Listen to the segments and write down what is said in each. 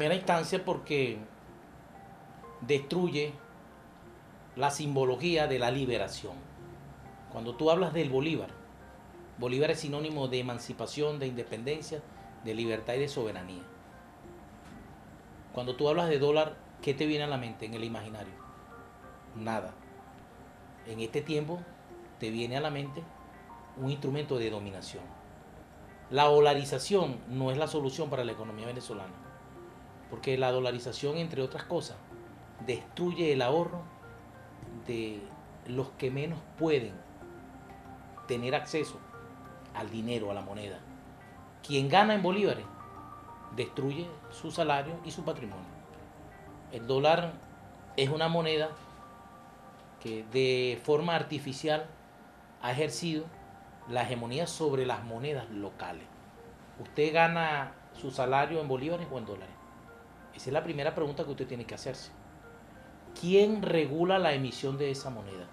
primera instancia porque destruye la simbología de la liberación. Cuando tú hablas del Bolívar, Bolívar es sinónimo de emancipación, de independencia, de libertad y de soberanía. Cuando tú hablas de dólar, ¿qué te viene a la mente en el imaginario? Nada. En este tiempo te viene a la mente un instrumento de dominación. La dolarización no es la solución para la economía venezolana, porque la dolarización, entre otras cosas, destruye el ahorro de los que menos pueden tener acceso al dinero, a la moneda. Quien gana en bolívares destruye su salario y su patrimonio. El dólar es una moneda que de forma artificial ha ejercido la hegemonía sobre las monedas locales. ¿Usted gana su salario en bolívares o en dólares? Esa es la primera pregunta que usted tiene que hacerse. ¿Quién regula la emisión de esa moneda?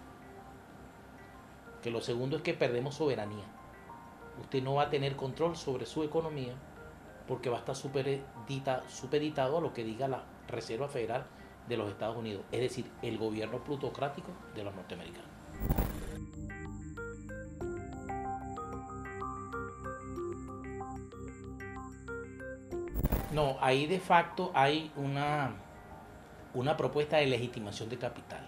Que lo segundo es que perdemos soberanía. Usted no va a tener control sobre su economía porque va a estar supeditado a lo que diga la Reserva Federal de los Estados Unidos, es decir, el gobierno plutocrático de los norteamericanos. No, ahí de facto hay una propuesta de legitimación de capital.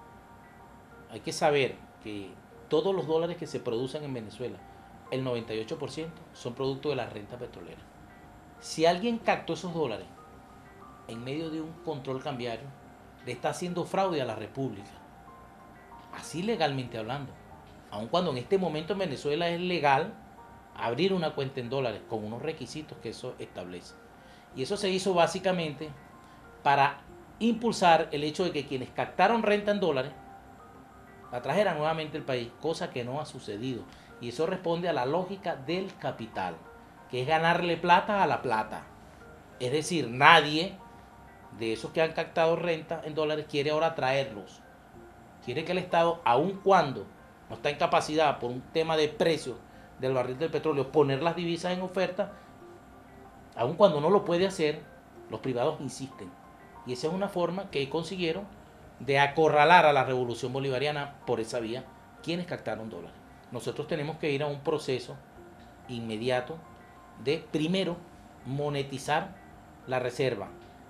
Hay que saber que todos los dólares que se producen en Venezuela, el 98% son producto de la renta petrolera. Si alguien captó esos dólares en medio de un control cambiario, le está haciendo fraude a la República. Así legalmente hablando. Aun cuando en este momento en Venezuela es legal abrir una cuenta en dólares con unos requisitos que eso establece. Y eso se hizo básicamente para impulsar el hecho de que quienes captaron renta en dólares la trajeran nuevamente al país, cosa que no ha sucedido. Y eso responde a la lógica del capital, que es ganarle plata a la plata. Es decir, nadie de esos que han captado renta en dólares quiere ahora traerlos. Quiere que el Estado, aun cuando no está en capacidad por un tema de precio del barril del petróleo, poner las divisas en oferta, aun cuando no lo puede hacer, los privados insisten. Y esa es una forma que consiguieron de acorralar a la revolución bolivariana por esa vía, quienes captaron dólares. Nosotros tenemos que ir a un proceso inmediato de, primero, monetizar la reserva,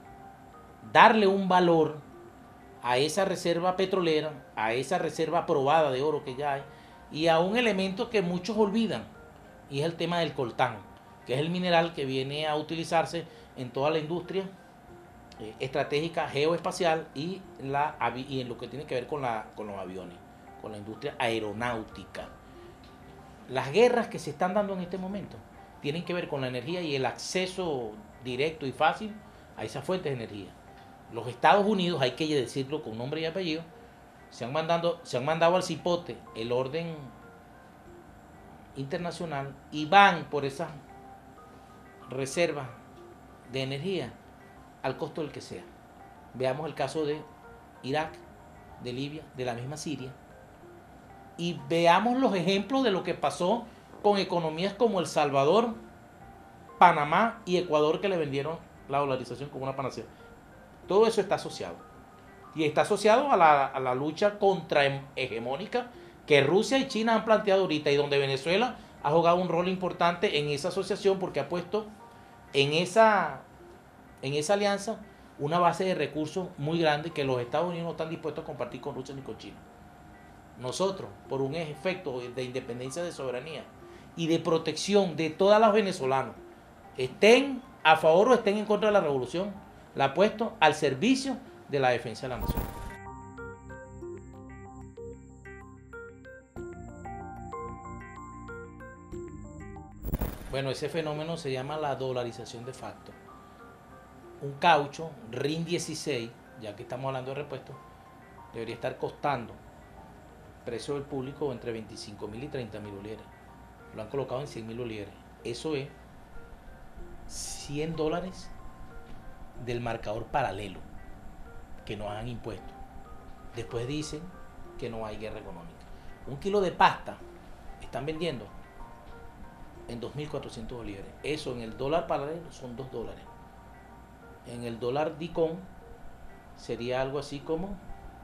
darle un valor a esa reserva petrolera, a esa reserva probada de oro que ya hay, y a un elemento que muchos olvidan, y es el tema del coltán, que es el mineral que viene a utilizarse en toda la industria estratégica geoespacial y en lo que tiene que ver con los aviones, con la industria aeronáutica. Las guerras que se están dando en este momento tienen que ver con la energía y el acceso directo y fácil a esas fuentes de energía. Los Estados Unidos, hay que decirlo con nombre y apellido, se han mandado al cipote el orden internacional y van por esas reservas de energía al costo del que sea. Veamos el caso de Irak, de Libia, de la misma Siria, y veamos los ejemplos de lo que pasó con economías como El Salvador, Panamá y Ecuador, que le vendieron la dolarización como una panacea. Todo eso está asociado. Y está asociado a la lucha contrahegemónica que Rusia y China han planteado ahorita, y donde Venezuela ha jugado un rol importante en esa asociación porque ha puesto en esa alianza una base de recursos muy grande que los Estados Unidos no están dispuestos a compartir con Rusia ni con China. Nosotros, por un efecto de independencia, de soberanía y de protección de todos los venezolanos, estén a favor o estén en contra de la revolución, la ha puesto al servicio de la defensa de la nación. Bueno, ese fenómeno se llama la dolarización de facto. Un caucho RIN 16, ya que estamos hablando de repuestos, debería estar costando precio del público entre 25.000 y 30.000 bolívares. Lo han colocado en 100.000 bolívares. Eso es $100 del marcador paralelo que nos han impuesto. Después dicen que no hay guerra económica. Un kilo de pasta están vendiendo en 2.400 bolívares. Eso en el dólar paralelo son $2. en el dólar DICOM sería algo así como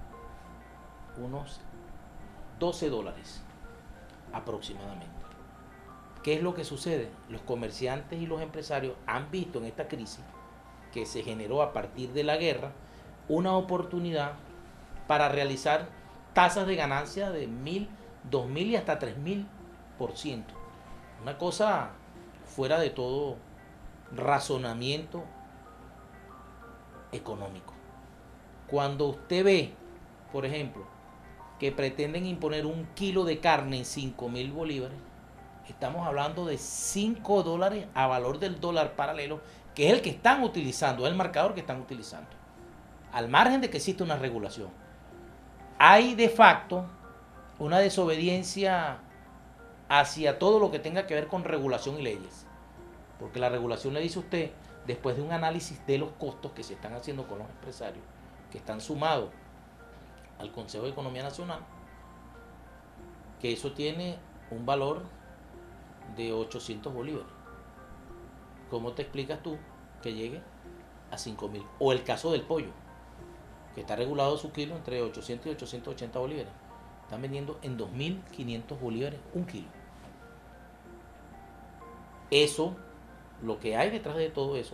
unos $12 aproximadamente. ¿Qué es lo que sucede? Los comerciantes y los empresarios han visto en esta crisis que se generó a partir de la guerra una oportunidad para realizar tasas de ganancia de 1000, 2000 y hasta 3000%. Una cosa fuera de todo razonamiento económico. Cuando usted ve, por ejemplo, que pretenden imponer un kilo de carne en 5000 bolívares, estamos hablando de $5 a valor del dólar paralelo, que es el que están utilizando, es el marcador que están utilizando. Al margen de que existe una regulación, hay de facto una desobediencia hacia todo lo que tenga que ver con regulación y leyes. Porque la regulación le dice a usted, después de un análisis de los costos que se están haciendo con los empresarios, que están sumados al Consejo de Economía Nacional, que eso tiene un valor de 800 bolívares. ¿Cómo te explicas tú que llegue a 5000? O el caso del pollo, que está regulado su kilo entre 800 y 880 bolívares. Están vendiendo en 2500 bolívares un kilo. Eso, lo que hay detrás de todo eso,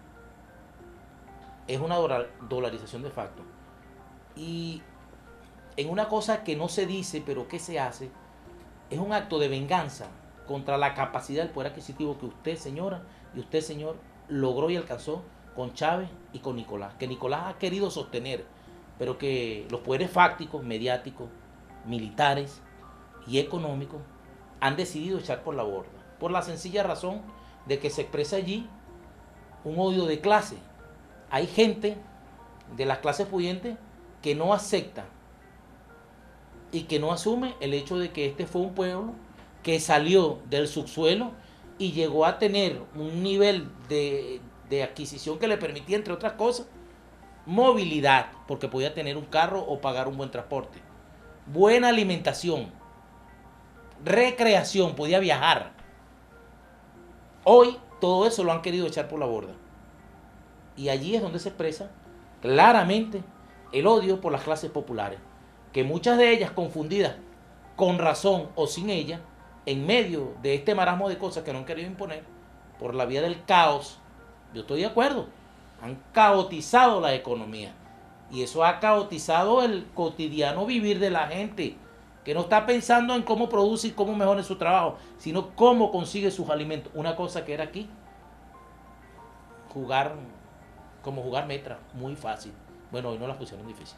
es una dolarización de facto. Y en una cosa que no se dice, pero que se hace, es un acto de venganza contra la capacidad del poder adquisitivo que usted, señora, y usted, señor, logró y alcanzó con Chávez y con Nicolás. Que Nicolás ha querido sostener, pero que los poderes fácticos, mediáticos, militares y económicos han decidido echar por la borda. Por la sencilla razón de que se expresa allí un odio de clase. Hay gente de las clases pudientes que no acepta y que no asume el hecho de que este fue un pueblo que salió del subsuelo y llegó a tener un nivel de adquisición que le permitía, entre otras cosas, movilidad, porque podía tener un carro o pagar un buen transporte, buena alimentación, recreación, podía viajar. Hoy todo eso lo han querido echar por la borda. Y allí es donde se expresa claramente el odio por las clases populares, que muchas de ellas confundidas con razón o sin ella, en medio de este marasmo de cosas que no han querido imponer, por la vía del caos, yo estoy de acuerdo, han caotizado la economía. Y eso ha caotizado el cotidiano vivir de la gente, que no está pensando en cómo produce y cómo mejora su trabajo, sino cómo consigue sus alimentos. Una cosa que era aquí, jugar metra, muy fácil. Bueno, hoy no la pusieron difícil.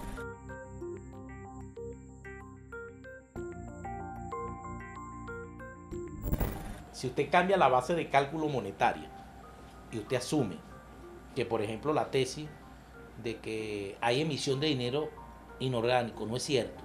Si usted cambia la base de cálculo monetaria y usted asume que, por ejemplo, la tesis de que hay emisión de dinero inorgánico no es cierto,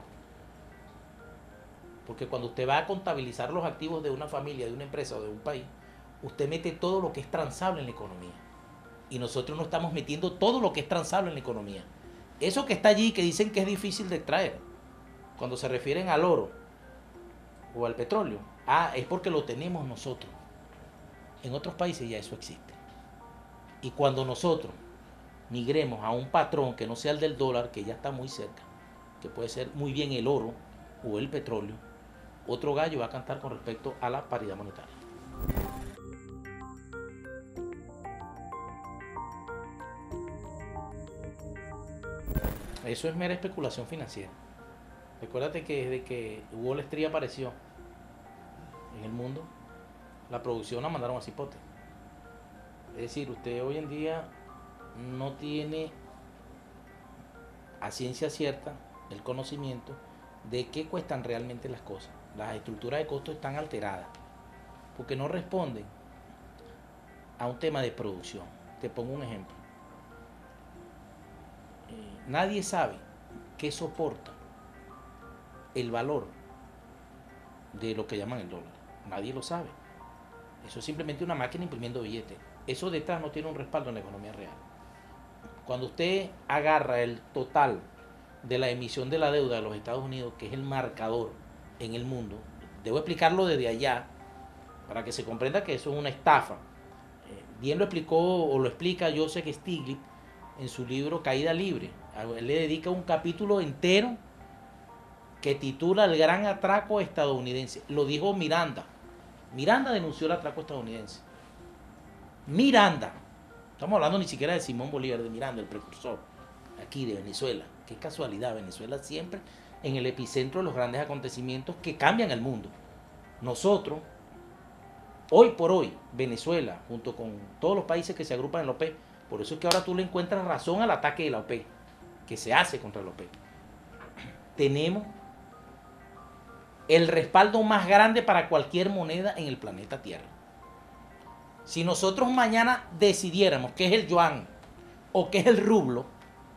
porque cuando usted va a contabilizar los activos de una familia, de una empresa o de un país, usted mete todo lo que es transable en la economía. Y nosotros no estamos metiendo todo lo que es transable en la economía. Eso que está allí, que dicen que es difícil de extraer, cuando se refieren al oro o al petróleo, es porque lo tenemos nosotros. En otros países ya eso existe. Y cuando nosotros migremos a un patrón que no sea el del dólar, que ya está muy cerca, que puede ser muy bien el oro o el petróleo, otro gallo va a cantar con respecto a la paridad monetaria. Eso es mera especulación financiera. Recuérdate que desde que Wall Street apareció en el mundo, la producción la mandaron a cipote. Es decir, usted hoy en día no tiene a ciencia cierta el conocimiento de qué cuestan realmente las cosas. Las estructuras de costos están alteradas porque no responden a un tema de producción. Te pongo un ejemplo. Nadie sabe qué soporta el valor de lo que llaman el dólar. Nadie lo sabe. Eso es simplemente una máquina imprimiendo billetes. Eso detrás no tiene un respaldo en la economía real. Cuando usted agarra el total de la emisión de la deuda de los Estados Unidos, que es el marcador en el mundo, debo explicarlo desde allá para que se comprenda que eso es una estafa. bien lo explicó o lo explica Joseph Stiglitz en su libro Caída Libre. Él le dedica un capítulo entero que titula El gran atraco estadounidense. Lo dijo Miranda. Miranda denunció el atraco estadounidense. Miranda. Estamos hablando ni siquiera de Simón Bolívar, de Miranda, el precursor, aquí de Venezuela. Qué casualidad, Venezuela siempre en el epicentro de los grandes acontecimientos que cambian el mundo. Nosotros, hoy por hoy, Venezuela, junto con todos los países que se agrupan en la OPEP, por eso es que ahora tú le encuentras razón al ataque de la OPEP, que se hace contra la OPEP. Tenemos el respaldo más grande para cualquier moneda en el planeta Tierra. Si nosotros mañana decidiéramos qué es el yuan o qué es el rublo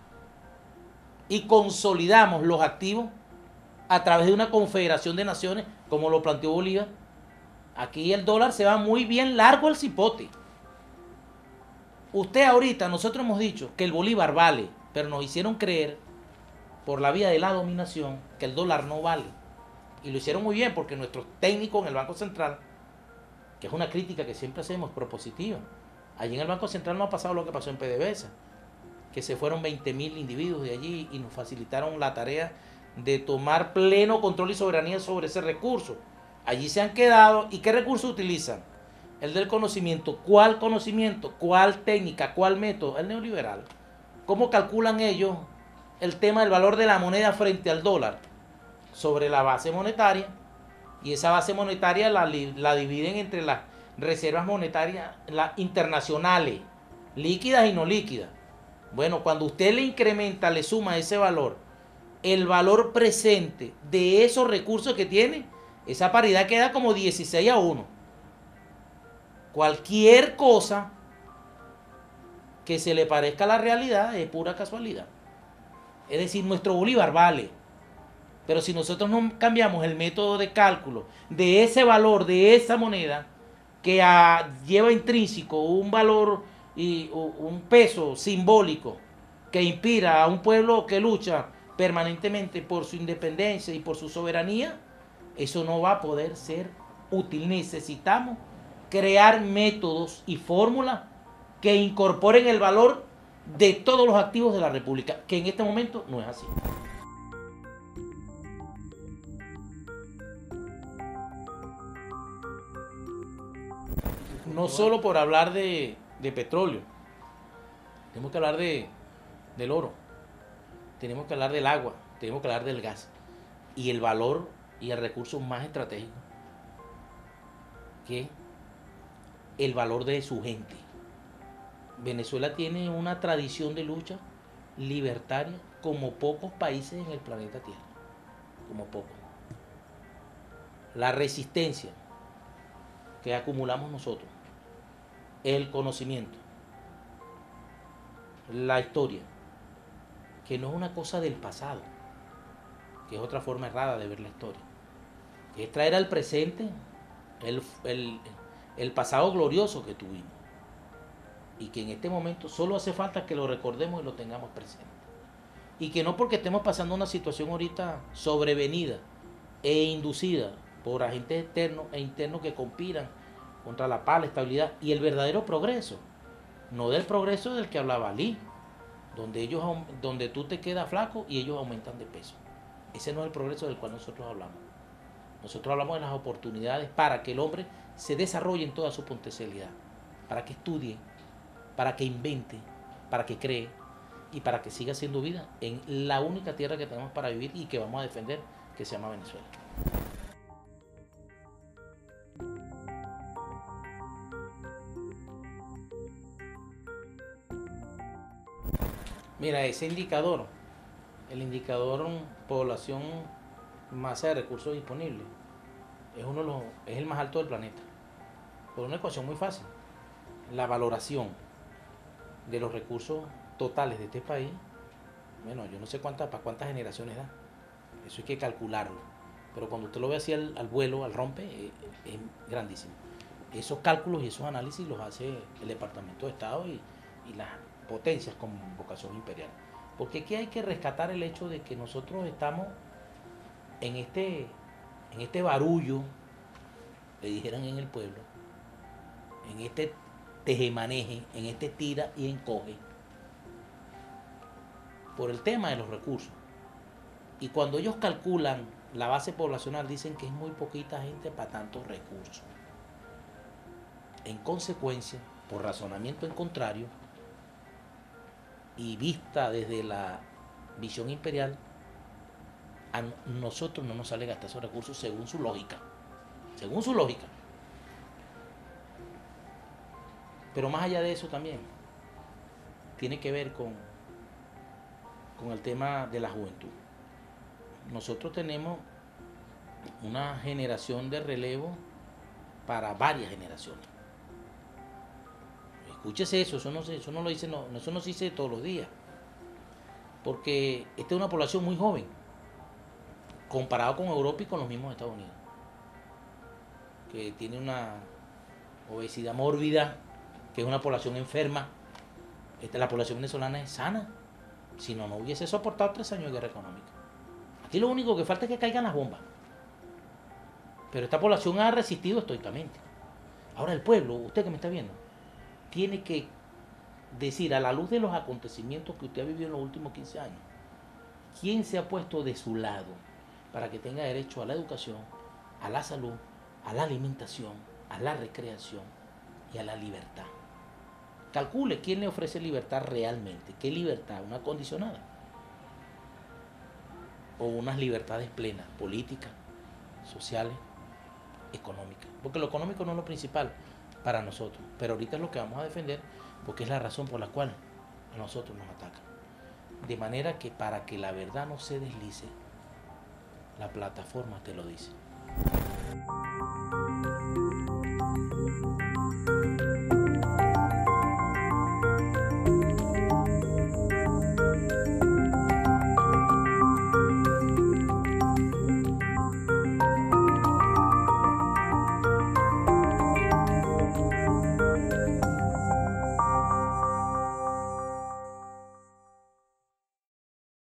y consolidamos los activos a través de una confederación de naciones, como lo planteó Bolívar, aquí el dólar se va muy bien largo el cipote. Usted ahorita, nosotros hemos dicho que el Bolívar vale, pero nos hicieron creer, por la vía de la dominación, que el dólar no vale. Y lo hicieron muy bien porque nuestros técnicos en el Banco Central, que es una crítica que siempre hacemos propositiva, allí en el Banco Central no ha pasado lo que pasó en PDVSA, que se fueron 20.000 individuos de allí y nos facilitaron la tarea de tomar pleno control y soberanía sobre ese recurso. Allí se han quedado. ¿Y qué recurso utilizan? El del conocimiento. ¿Cuál conocimiento? ¿Cuál técnica? ¿Cuál método? El neoliberal. ¿Cómo calculan ellos el tema del valor de la moneda frente al dólar? Sobre la base monetaria. Y esa base monetaria la dividen entre las reservas monetarias las internacionales, líquidas y no líquidas. Bueno, cuando usted le incrementa, le suma ese valor, el valor presente de esos recursos que tiene, esa paridad queda como 16-1. Cualquier cosa que se le parezca a la realidad es pura casualidad. Es decir, nuestro Bolívar vale. Pero si nosotros no cambiamos el método de cálculo de ese valor, de esa moneda, que lleva intrínseco un valor y un peso simbólico que inspira a un pueblo que lucha permanentemente por su independencia y por su soberanía, eso no va a poder ser útil. Necesitamos crear métodos y fórmulas que incorporen el valor de todos los activos de la República, que en este momento no es así. No solo por hablar de petróleo, tenemos que hablar del oro, tenemos que hablar del agua, tenemos que hablar del gas y el valor y el recurso más estratégico, que es el valor de su gente. Venezuela tiene una tradición de lucha libertaria como pocos países en el planeta Tierra, como pocos. La resistencia que acumulamos nosotros, el conocimiento, la historia, que no es una cosa del pasado, que es otra forma errada de ver la historia, que es traer al presente el pasado glorioso que tuvimos y que en este momento solo hace falta que lo recordemos y lo tengamos presente, y que no porque estemos pasando una situación ahorita sobrevenida e inducida por agentes externos e internos que conspiran contra la paz, la estabilidad y el verdadero progreso, no del progreso del que hablaba Ali, donde tú te quedas flaco y ellos aumentan de peso. Ese no es el progreso del cual nosotros hablamos. Nosotros hablamos de las oportunidades para que el hombre se desarrolle en toda su potencialidad, para que estudie, para que invente, para que cree y para que siga haciendo vida en la única tierra que tenemos para vivir y que vamos a defender, que se llama Venezuela. Mira, ese indicador, el indicador población masa de recursos disponibles, es el más alto del planeta. Por una ecuación muy fácil. La valoración de los recursos totales de este país, bueno, yo no sé para cuántas generaciones da. Eso hay que calcularlo. Pero cuando usted lo ve así al vuelo, al rompe, es grandísimo. Esos cálculos y esos análisis los hace el Departamento de Estado y las potencias con vocación imperial. Porque aquí hay que rescatar el hecho de que nosotros estamos en este barullo, le dijeran en el pueblo, en este tejemaneje, en este tira y encoge, por el tema de los recursos. Y cuando ellos calculan la base poblacional, dicen que es muy poquita gente para tantos recursos. En consecuencia, por razonamiento en contrario, y vista desde la visión imperial, a nosotros no nos sale gastar esos recursos según su lógica. Según su lógica. Pero más allá de eso también, tiene que ver con el tema de la juventud. Nosotros tenemos una generación de relevo para varias generaciones. Escúchese eso, eso no se dice todos los días. Porque esta es una población muy joven, comparado con Europa y con los mismos Estados Unidos, que tiene una obesidad mórbida, que es una población enferma. La población venezolana es sana, si no, no hubiese soportado 3 años de guerra económica. Aquí lo único que falta es que caigan las bombas, pero esta población ha resistido estoicamente. Ahora el pueblo, usted que me está viendo, tiene que decir, a la luz de los acontecimientos que usted ha vivido en los últimos 15 años, quién se ha puesto de su lado para que tenga derecho a la educación, a la salud, a la alimentación, a la recreación y a la libertad. Calcule quién le ofrece libertad realmente. ¿Qué libertad? ¿Una condicionada? ¿O unas libertades plenas, políticas, sociales, económicas? Porque lo económico no es lo principal para nosotros, pero ahorita es lo que vamos a defender, porque es la razón por la cual a nosotros nos atacan. De manera que para que la verdad no se deslice, la plataforma te lo dice.